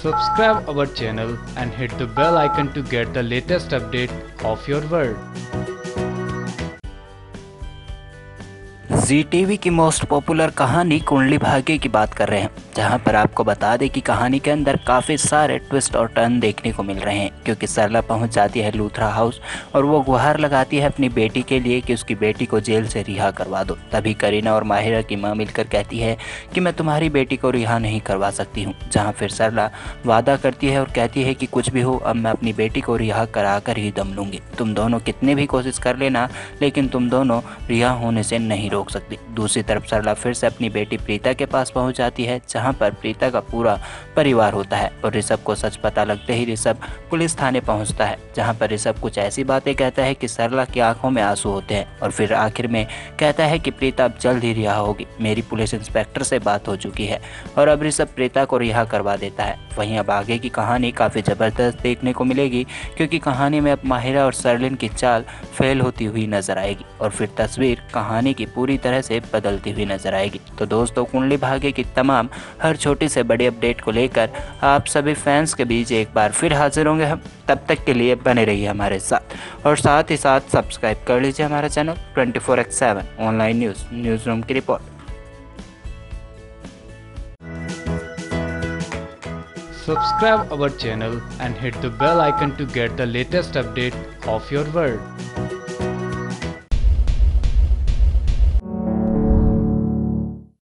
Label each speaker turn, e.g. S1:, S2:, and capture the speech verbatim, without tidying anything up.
S1: Subscribe our channel and hit the bell icon to get the latest update of your world.
S2: Zee TV की most popular कहानी कुंडली भाग्य की बात कर रहे हैं, जहां पर आपको बता दें कि कहानी के अंदर काफ़ी सारे ट्विस्ट और टर्न देखने को मिल रहे हैं। क्योंकि सरला पहुंच जाती है लूथरा हाउस और वो गुहार लगाती है अपनी बेटी के लिए कि उसकी बेटी को जेल से रिहा करवा दो। तभी करीना और माहिरा की माँ मिलकर कहती है कि मैं तुम्हारी बेटी को रिहा नहीं करवा सकती हूँ। जहाँ फिर सरला वादा करती है और कहती है कि कुछ भी हो, अब मैं अपनी बेटी को रिहा करा कर ही दम लूँगी। तुम दोनों कितनी भी कोशिश कर लेना, लेकिन तुम दोनों रिहा होने से नहीं रोक सकती। दूसरी तरफ सरला फिर से अपनी बेटी प्रीता के पास पहुंच जाती है, जहां पर प्रीता का पूरा परिवार होता है और ऋषभ को सच पता लगते ही ऋषभ पुलिस थाने पहुंचता है, जहां पर ऋषभ कुछ ऐसी बातें कहता है कि सरला की आंखों में आंसू होते हैं और फिर आखिर में कहता है कि प्रीता अब जल्द ही रिहा होगी, मेरी पुलिस इंस्पेक्टर से बात हो चुकी है। और अब ऋषभ प्रीता को रिहा करवा देता है। वहीं अब आगे की कहानी काफ़ी ज़बरदस्त देखने को मिलेगी, क्योंकि कहानी में अब माहिरा और सरलिन की चाल फेल होती हुई नजर आएगी और फिर तस्वीर कहानी की पूरी तरह से बदलती हुई नजर आएगी। तो दोस्तों, कुंडली भाग्य की तमाम हर छोटी से बड़ी अपडेट को लेकर आप सभी फैंस के बीच एक बार फिर हाजिर होंगे हम। तब तक के लिए बने रहिए हमारे साथ और साथ ही साथ सब्सक्राइब कर लीजिए हमारा channel twenty four x seven online news newsroom की रिपोर्ट।
S1: Subscribe our channel and hit the bell icon to get the latest update of your world.